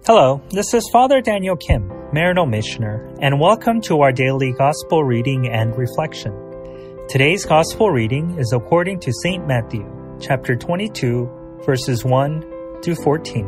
Hello, this is Father Daniel Kim, Maryknoll Missioner, and welcome to our daily Gospel reading and reflection. Today's Gospel reading is according to St. Matthew, chapter 22, verses 1 to 14.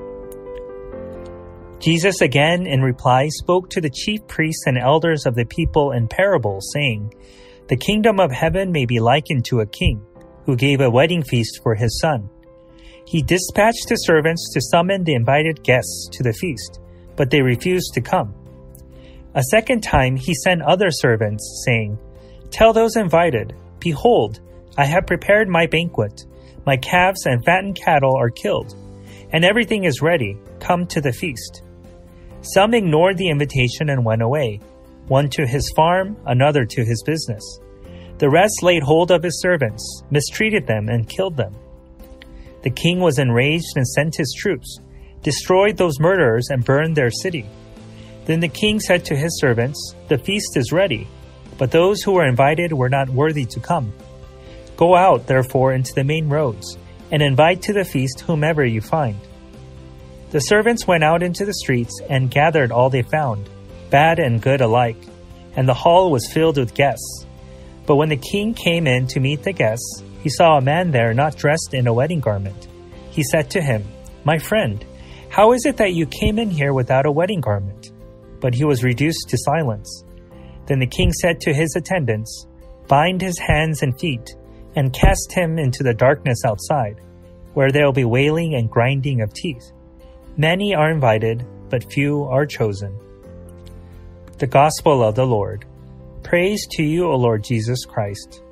Jesus again, in reply, spoke to the chief priests and elders of the people in parables, saying, "The kingdom of heaven may be likened to a king, who gave a wedding feast for his son. He dispatched his servants to summon the invited guests to the feast, but they refused to come. A second time he sent other servants, saying, 'Tell those invited, behold, I have prepared my banquet. My calves and fattened cattle are killed, and everything is ready. Come to the feast.' Some ignored the invitation and went away, one to his farm, another to his business. The rest laid hold of his servants, mistreated them, and killed them. The king was enraged and sent his troops, destroyed those murderers, and burned their city. Then the king said to his servants, 'The feast is ready, but those who were invited were not worthy to come. Go out, therefore, into the main roads, and invite to the feast whomever you find.' The servants went out into the streets and gathered all they found, bad and good alike, and the hall was filled with guests. But when the king came in to meet the guests, he saw a man there not dressed in a wedding garment. He said to him, 'My friend, how is it that you came in here without a wedding garment?' But he was reduced to silence. Then the king said to his attendants, 'Bind his hands and feet, and cast him into the darkness outside, where there will be wailing and grinding of teeth. Many are invited, but few are chosen.'" The Gospel of the Lord. Praise to you, O Lord Jesus Christ.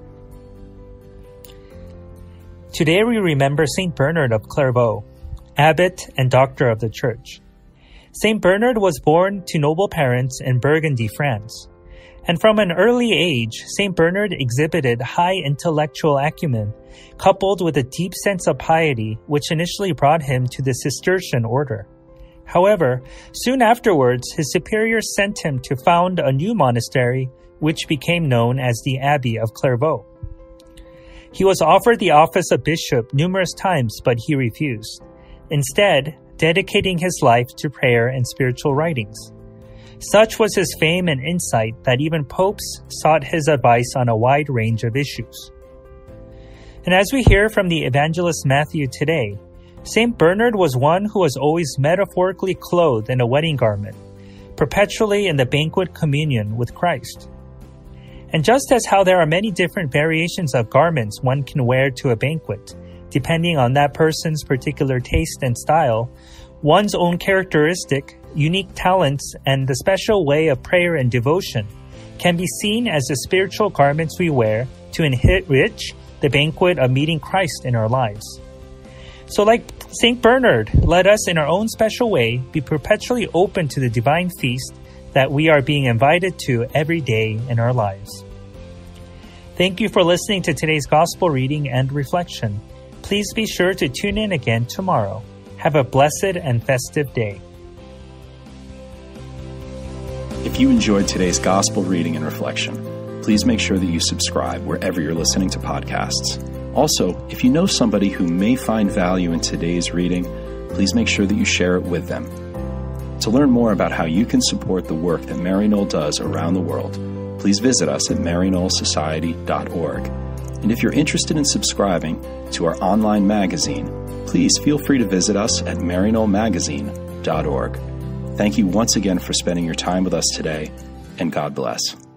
Today we remember St. Bernard of Clairvaux, abbot and doctor of the Church. St. Bernard was born to noble parents in Burgundy, France, and from an early age, St. Bernard exhibited high intellectual acumen, coupled with a deep sense of piety, which initially brought him to the Cistercian order. However, soon afterwards, his superiors sent him to found a new monastery, which became known as the Abbey of Clairvaux. He was offered the office of bishop numerous times, but he refused, instead dedicating his life to prayer and spiritual writings. Such was his fame and insight that even popes sought his advice on a wide range of issues. And as we hear from the evangelist Matthew today, St. Bernard was one who was always metaphorically clothed in a wedding garment, perpetually in the banquet communion with Christ. And just as how there are many different variations of garments one can wear to a banquet, depending on that person's particular taste and style, one's own characteristic, unique talents, and the special way of prayer and devotion can be seen as the spiritual garments we wear to enrich the banquet of meeting Christ in our lives. So like St. Bernard, let us in our own special way be perpetually open to the divine feast that we are being invited to every day in our lives. Thank you for listening to today's Gospel reading and reflection. Please be sure to tune in again tomorrow. Have a blessed and festive day. If you enjoyed today's Gospel reading and reflection, please make sure that you subscribe wherever you're listening to podcasts. Also, if you know somebody who may find value in today's reading, please make sure that you share it with them. To learn more about how you can support the work that Maryknoll does around the world, please visit us at maryknollsociety.org. And if you're interested in subscribing to our online magazine, please feel free to visit us at maryknollmagazine.org. Thank you once again for spending your time with us today, and God bless.